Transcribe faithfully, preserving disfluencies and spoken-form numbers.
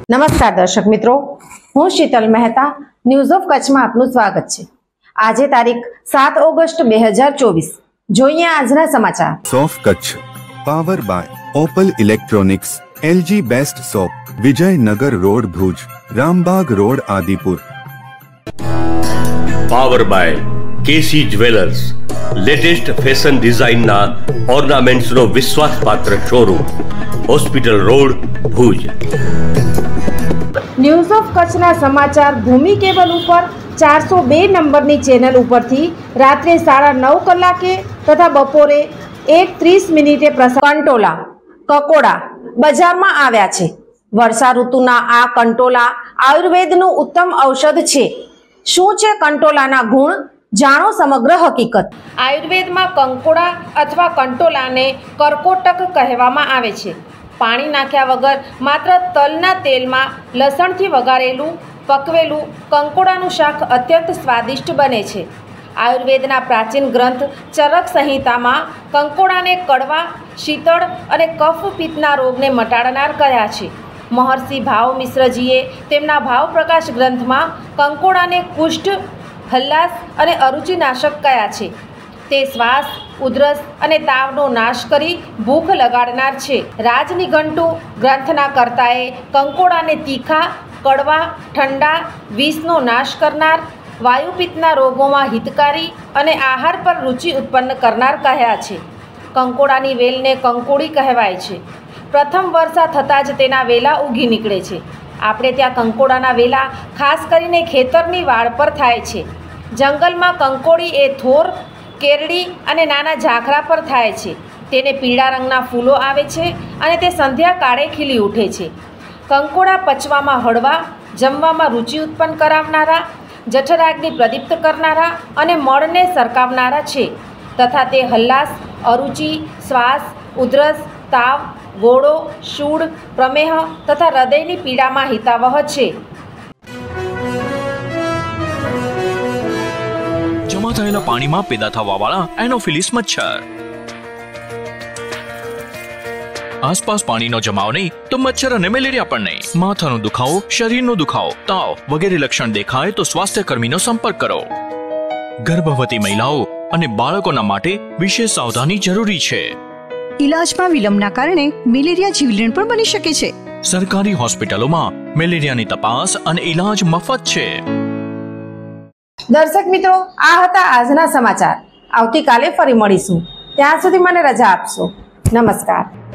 નમસ્કાર દર્શક મિત્રો, હું શીતલ મહેતા ન્યૂઝ ઓફ કચ્છમાં આપનું સ્વાગત છે। આજે તારીખ સાત ઓગસ્ટ બે હજાર ચોવીસ। જોઈએ આજના સમાચાર। સોફ Kutch power by Opal electronics, LG best shop, Vijaynagar road Bhuj, Rambag road Adipur. Power by KC jewellers, latest fashion ડિઝાઇનના ઓર્નામેન્ટ્સનો વિશ્વાસપાત્ર showroom, hospital road Bhuj. News of કચ્છના સમાચાર ભૂમિ કેબલ ઉપર ચારસો બે નંબરની ચેનલ ઉપરથી રાત્રે સાડા નવ કલાકે તથા બપોરે એક ત્રીસ મિનિટે કંટોલા કકોડા બજારમાં આવ્યા છે। વર્ષા ઋતુના આ કંટોલા આયુર્વેદનું ઉત્તમ ઔષધ છે। શું છે કંટોલાના ગુણ? જાણો સમગ્ર હકીકત। આયુર્વેદમાં કંકોડા અથવા કંટોલાને કરકોટક કહેવામાં આવે છે। પાણી નાખ્યા વગર માત્ર તલના તેલમાં લસણથી વઘારેલું પકવેલું કંકોડાનું શાક અત્યંત સ્વાદિષ્ટ બને છે। આયુર્વેદના પ્રાચીન ગ્રંથ ચરક સંહિતામાં કંકોડાને કડવા, શીતળ અને કફ પિત્તના રોગને મટાડનાર કહ્યા છે। મહર્ષિ ભાવ મિશ્રજીએ તેમના ભાવ પ્રકાશ ગ્રંથમાં કંકોડાને કુષ્ઠ, હલ્લાસ અને અરુચિનાશક કહ્યા છે। તે શ્વાસ, ઉધરસ અને તાવનો નાશ કરી ભૂખ લગાડનાર છે। રાજનિઘંટુ ગ્રંથના કર્તાએ કંકોડાને તીખા, કડવા, ઠંડા, વિષનો નાશ કરનાર, વાયુપિત્તના રોગોમાં હિતકારી અને આહાર પર રુચિ ઉત્પન્ન કરનાર કહ્યા છે। કંકોડાની વેલને કંકોડી કહેવાય છે। પ્રથમ વર્ષા થતાં જ તેના વેલા ઉગી નીકળે છે। આપણે ત્યાં કંકોડાના વેલા ખાસ કરીને ખેતરની વાડ પર થાય છે। જંગલમાં કંકોડી એ થોર, કેરડી અને નાના ઝાખરા પર થાય છે। તેને પીળા રંગના ફૂલો આવે છે અને તે સંધ્યા કાળે ખીલી ઉઠે છે। કંકોડા પચવામાં હળવા, જમવામાં રુચિ ઉત્પન્ન કરાવનારા, જઠરાગ્નિ પ્રદીપ્ત કરનારા અને મળને સરકાવનારા છે તથા તે હલ્લાસ, અરુચિ, શ્વાસ, ઉધરસ, તાવ, ગોળો, શૂળ, પ્રમેહ તથા હૃદયની પીડામાં હિતાવહ છે। જમા થયેલા પાણીમાં પેદા થવાવાળા એનોફિલિસ મચ્છર। આસપાસ પાણીનો જમાવ નહીં તો મચ્છર અને મેલેરિયા પણ નહીં। માથાનો દુખાવો, શરીરનો દુખાવો, તાવ વગેરે લક્ષણ દેખાય તો સ્વાસ્થ્ય કર્મીનો સંપર્ક કરો। ગર્ભવતી મહિલાઓ અને બાળકોના માટે વિશેષ સાવધાની જરૂરી છે। ઇલાજમાં વિલંબના કારણે મેલેરિયા જીવલેણ પણ બની શકે છે। સરકારી હોસ્પિટલોમાં મેલેરિયાની તપાસ અને ઇલાજ મફત છે। દર્શક મિત્રો, આ હતા આજના સમાચાર। આવતીકાલે ફરી મળીશું। ત્યાં સુધી મને રજા આપશો। નમસ્કાર।